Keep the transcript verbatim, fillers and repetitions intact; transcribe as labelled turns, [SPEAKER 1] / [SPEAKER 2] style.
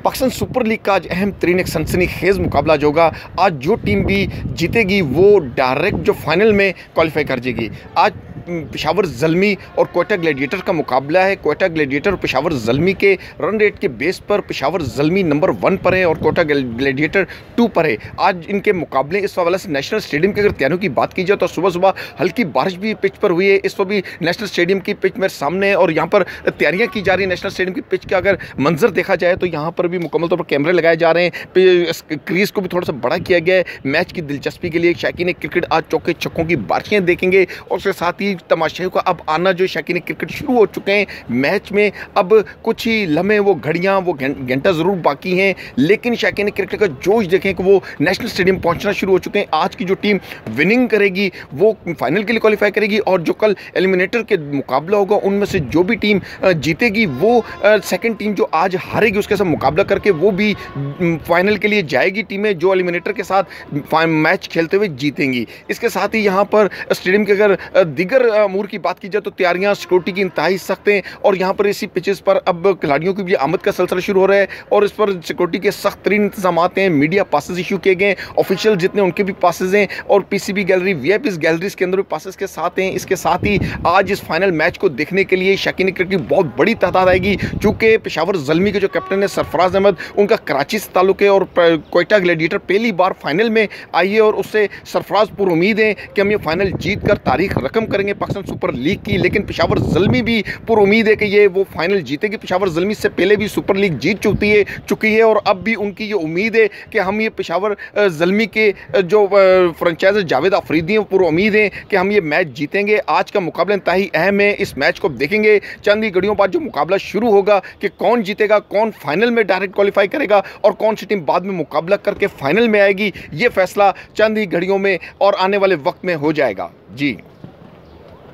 [SPEAKER 1] Pakistan super league का आज अहम तरीन एक सनसनीखेज मुकाबला जो होगा, आज जो टीम भी जीतेगी वो डायरेक्ट जो फाइनल में क्वालिफाई कर जाएगी। आज पेशावर ज़ल्मी और कोयटा ग्लैडिएटर का मुकाबला है। कोयटा ग्लैडिएटर और पेशावर ज़ल्मी के रन रेट के बेस पर पेशावर ज़ल्मी नंबर वन पर है और कोयटा ग्लैडिएटर टू पर है। आज इनके मुकाबले इस हवाले से नेशनल स्टेडियम की अगर तैयारियों की बात की जाए तो सुबह सुबह हल्की बारिश भी पिच पर हुई है। इस वक्त भी नेशनल स्टेडियम की पिच मेरे सामने है और यहाँ पर तैयारियाँ की जा रही है। नेशनल स्टेडियम की पिच का अगर मंजर देखा जाए तो यहाँ पर भी मुकम्मल तौर पर कैमरे लगाए जा रहे हैं। क्रीज को भी थोड़ा सा बड़ा किया गया है मैच की दिलचस्पी के लिए। शौकीन क्रिकेट आज चौके छक्कों की बारिशें देखेंगे और उसके साथ ही तमाशाइयों का अब आना जो शौकीन क्रिकेट शुरू हो चुके हैं। मैच में अब कुछ ही लम्हे वो घड़ियां वो घंटा ज़रूर बाकी हैं, लेकिन शौकीन क्रिकेट का जोश देखें कि वो नेशनल स्टेडियम पहुंचना शुरू हो चुके हैं। आज की जो टीम विनिंग करेगी वो फाइनल के लिए क्वालिफाई करेगी और जो कल एलिमिनेटर के मुकाबला होगा उनमें से जो भी टीम जीतेगी वो सेकेंड टीम जो आज हारेगी उसके साथ मुकाबला करके वो भी फाइनल के लिए जाएगी। टीमें जो एलिमिनेटर के साथ मैच खेलते हुए जीतेंगी। इसके साथ ही यहाँ पर स्टेडियम के अगर दिगर अमूर की बात की जाए तो तैयारियां सिक्योरिटी की इंतहाई सख्त हैं और यहाँ पर इसी पिचेस पर अब खिलाड़ियों की भी आमद का सिलसिला शुरू हो रहा है और इस पर सिक्योरिटी के सख्त तरीन इंतजाम हैं। मीडिया पासेस इशू किए गए, ऑफिशियल जितने उनके भी पासेस हैं और पीसीबी गैलरी वीआईपी गैलरीज के अंदर भी पासेस के साथ हैं। इसके साथ ही आज इस फाइनल मैच को देखने के लिए शौकीन क्रिकेट की बहुत बड़ी तादाद आएगी। चूँकि पेशावर ज़ल्मी के जो कैप्टन है सरफराज अहमद, उनका कराची से ताल्लुक है और कोयटा ग्लैडिएटर पहली बार फाइनल में आई है और उससे सरफराज पूरी उम्मीद है कि हम ये फाइनल जीत कर तारीख रकम करेंगे पाकिस्तान सुपर लीग की। लेकिन पेशावर ज़ल्मी भी पूरी उम्मीद है कि ये वो फाइनल जीतेगी। पेशावर ज़ल्मी से पहले भी सुपर लीग जीत चुकी है चुकी है और अब भी उनकी ये उम्मीद है कि हम ये पेशावर ज़ल्मी के जो फ्रेंचाइजर जावेद अफरीदी हैं पूरी उम्मीद है कि हम ये मैच जीतेंगे। आज का मुकाबला इंतहाई अहम है। इस मैच को देखेंगे चंद ही घड़ियों बाद जो मुकाबला शुरू होगा कि कौन जीतेगा, कौन फाइनल में डायरेक्ट क्वालिफाई करेगा और कौन सी टीम बाद में मुकाबला करके फाइनल में आएगी, ये फैसला चंद ही घड़ियों में और आने वाले वक्त में हो जाएगा। जी।